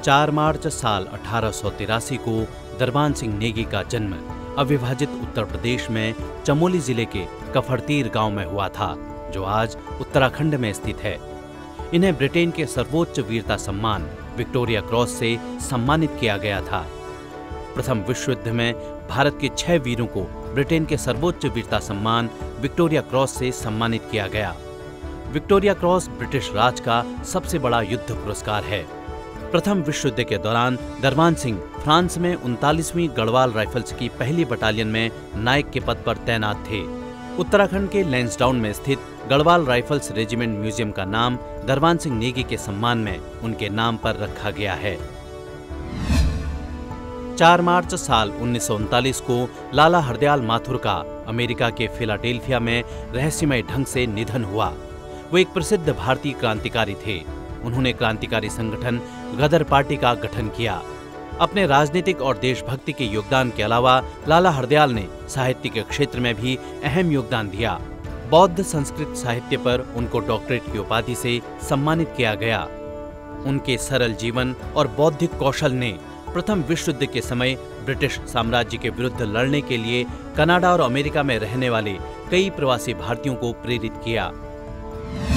4 मार्च साल 1883 को दरबान सिंह नेगी का जन्म अविभाजित उत्तर प्रदेश में चमोली जिले के कफरतीर गांव में हुआ था, जो आज उत्तराखंड में स्थित है। इन्हें ब्रिटेन के सर्वोच्च वीरता सम्मान विक्टोरिया क्रॉस से सम्मानित किया गया था। प्रथम विश्व युद्ध में भारत के 6 वीरों को ब्रिटेन के सर्वोच्च वीरता सम्मान विक्टोरिया क्रॉस से सम्मानित किया गया। विक्टोरिया क्रॉस ब्रिटिश राज का सबसे बड़ा युद्ध पुरस्कार है। प्रथम विश्व युद्ध के दौरान दरबान सिंह फ्रांस में 39वीं गढ़वाल राइफल्स की पहली बटालियन में नायक के पद पर तैनात थे। उत्तराखंड के लैंसडाउन में स्थित गढ़वाल राइफल्स रेजिमेंट म्यूजियम का नाम दरबान सिंह नेगी के सम्मान में उनके नाम पर रखा गया है। 4 मार्च साल 1939 को लाला हरदयाल माथुर का अमेरिका के फिलाडेल्फिया में रहस्यमय ढंग से निधन हुआ। वो एक प्रसिद्ध भारतीय क्रांतिकारी थे। उन्होंने क्रांतिकारी संगठन गदर पार्टी का गठन किया। अपने राजनीतिक और देशभक्ति के योगदान के अलावा लाला हरदयाल ने साहित्य के क्षेत्र में भी अहम योगदान दिया। बौद्ध संस्कृत साहित्य पर उनको डॉक्टरेट की उपाधि से सम्मानित किया गया। उनके सरल जीवन और बौद्धिक कौशल ने प्रथम विश्व युद्ध के समय ब्रिटिश साम्राज्य के विरुद्ध लड़ने के लिए कनाडा और अमेरिका में रहने वाले कई प्रवासी भारतीयों को प्रेरित किया।